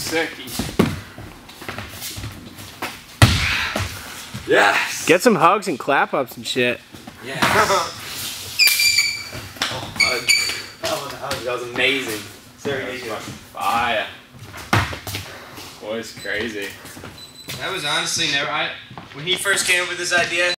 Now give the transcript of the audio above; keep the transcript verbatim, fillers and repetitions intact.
sick. Yes! Get some hugs and clap ups and shit. Yeah. Oh, hug. Oh, the hug. That was amazing. Sorry, That was fire. Boy's crazy. That was honestly never. I when he first came up with this idea.